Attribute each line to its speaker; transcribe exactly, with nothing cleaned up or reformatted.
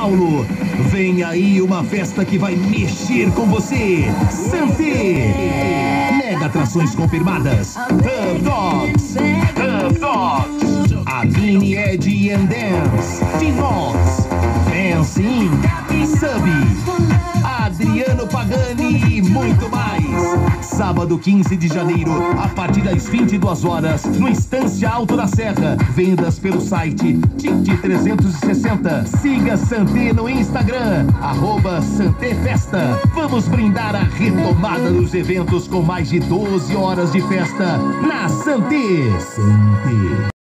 Speaker 1: Paulo. Vem aí uma festa que vai mexer com você. Santé. Mega atrações confirmadas. Hub Dogs. Hub Dogs. Avini Ed and Dance. Dinox. Dance In. Sub. Adriano Pagani e muito mais. Sábado quinze de janeiro, a partir das vinte e duas horas, no Estância Alto da Serra. Vendas pelo site Tic trezentos e sessenta. Siga Santé no Instagram, arroba Santé Festa. Vamos brindar a retomada dos eventos com mais de doze horas de festa na Santé. Santé.